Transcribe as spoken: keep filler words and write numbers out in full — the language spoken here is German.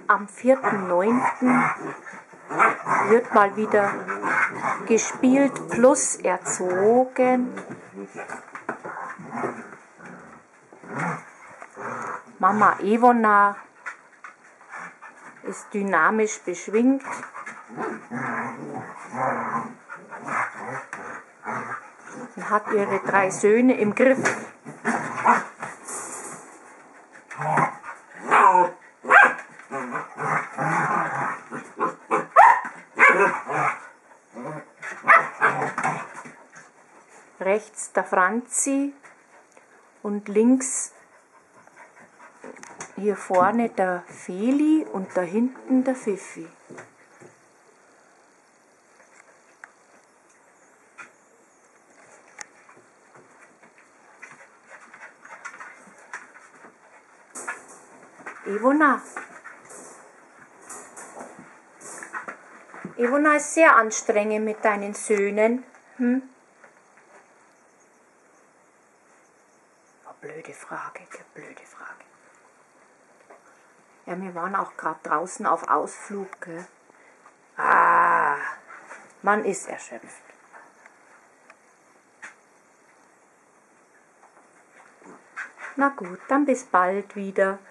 am vierten neunten wird mal wieder gespielt plus erzogen. Mama Evona ist dynamisch beschwingt. Und hat ihre drei Söhne im Griff. Rechts der Franzi und links hier vorne der Feli und da hinten der Fifi. Evona. Evona ist sehr anstrengend mit deinen Söhnen. Hm? Oh, blöde Frage, blöde Frage. Ja, wir waren auch gerade draußen auf Ausflug. Gell? Ah, man ist erschöpft. Na gut, dann bis bald wieder.